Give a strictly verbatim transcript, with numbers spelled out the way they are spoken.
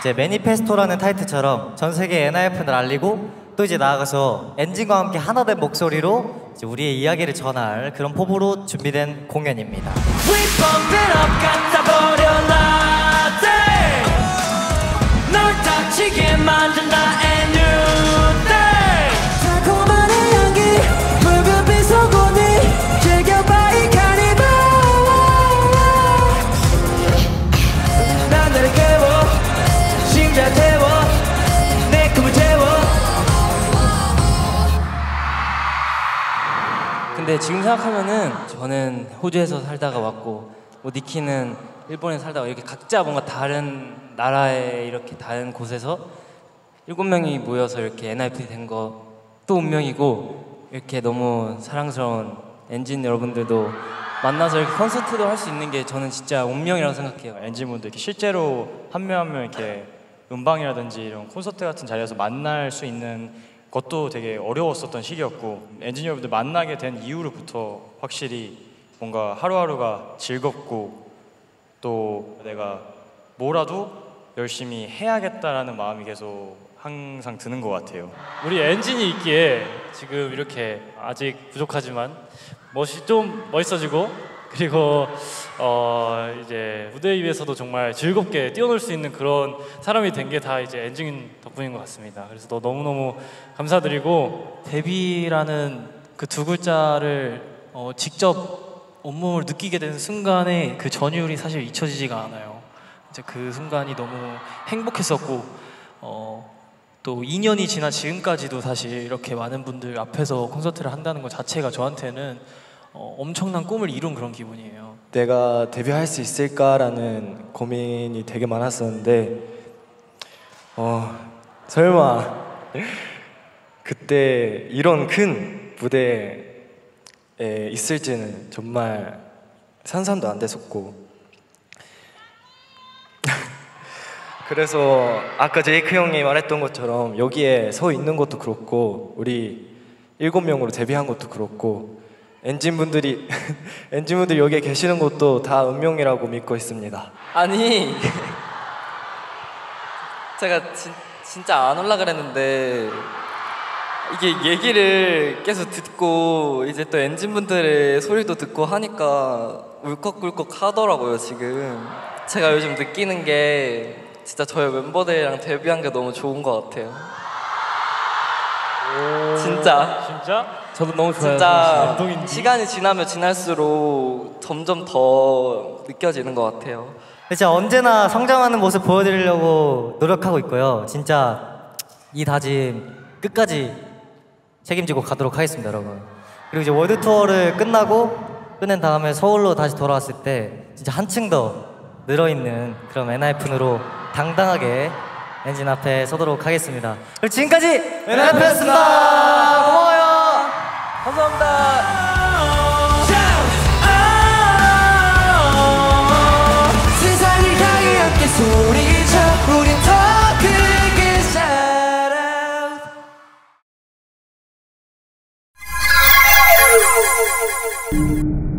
이제 매니페스토라는 타이틀처럼 전 세계 엔하이픈을 알리고 또 이제 나아가서 엔진과 함께 하나 된 목소리로 이제 우리의 이야기를 전할 그런 포부로 준비된 공연입니다. We bump it up, 갖다 버려 라떼 널 다치게 만든 나의 new day 달콤한 향기 붉은빛 소고니 즐겨봐 이 카니발 난 나를 깨워 심장 태워 내 꿈을 태워. 근데 지금 생각하면은 저는 호주에서 살다가 왔고 뭐 니키는 일본에 살다가 이렇게 각자 뭔가 다른 나라에 이렇게 다른 곳에서 일곱 명이 모여서 이렇게 엔하이픈이 된 것도 운명이고 이렇게 너무 사랑스러운 엔진 여러분들도 만나서 이렇게 콘서트도 할 수 있는 게 저는 진짜 운명이라고 생각해요. 엔진분들 이렇게 실제로 한 명 한 명 이렇게 음방이라든지 이런 콘서트 같은 자리에서 만날 수 있는 것도 되게 어려웠었던 시기였고 엔진 여러분들 만나게 된 이후로부터 확실히 뭔가 하루하루가 즐겁고 또 내가 뭐라도 열심히 해야겠다라는 마음이 계속 항상 드는 것 같아요. 우리 엔진이 있기에 지금 이렇게 아직 부족하지만 멋이 좀 멋있어지고 그리고 어 이제 무대 위에서도 정말 즐겁게 뛰어놀 수 있는 그런 사람이 된 게 다 이제 엔진 덕분인 것 같습니다. 그래서 너 너무너무 감사드리고 데뷔라는 그 두 글자를 어 직접 온몸을 느끼게 되는 순간에 그 전율이 사실 잊혀지지가 않아요. 이제 그 순간이 너무 행복했었고 어 또 이 년이 지난 지금까지도 사실 이렇게 많은 분들 앞에서 콘서트를 한다는 것 자체가 저한테는 어, 엄청난 꿈을 이룬 그런 기분이에요. 내가 데뷔할 수 있을까라는 고민이 되게 많았었는데 어, 설마 그때 이런 큰 무대에 있을지는 정말 상상도 안 됐었고 그래서 아까 제이크 형이 말했던 것처럼 여기에 서 있는 것도 그렇고 우리 일곱 명으로 데뷔한 것도 그렇고 엔진분들이 엔진분들 여기에 계시는 것도 다 운명이라고 믿고 있습니다. 아니 제가 진, 진짜 안 올라 그랬는데 이게 얘기를 계속 듣고 이제 또 엔진분들의 소리도 듣고 하니까 울컥울컥 하더라고요. 지금 제가 요즘 느끼는 게 진짜 저희 멤버들이랑 데뷔한 게 너무 좋은 것 같아요. 진짜 진짜? 저도 너무 좋아요. 진짜 시간이 지나면 지날수록 점점 더 느껴지는 것 같아요. 진짜 언제나 성장하는 모습 보여드리려고 노력하고 있고요. 진짜 이 다짐 끝까지 책임지고 가도록 하겠습니다, 여러분. 그리고 이제 월드 투어를 끝나고 끝낸 다음에 서울로 다시 돌아왔을 때 진짜 한층 더 늘어있는 그런 엔하이픈으로 당당하게 엔진 앞에 서도록 하겠습니다. 그리고 지금까지 엔하이픈이었습니다. 고마워요. 감사합니다. 세상을 향해 함께 소리쳐 우린 더 크게 살아.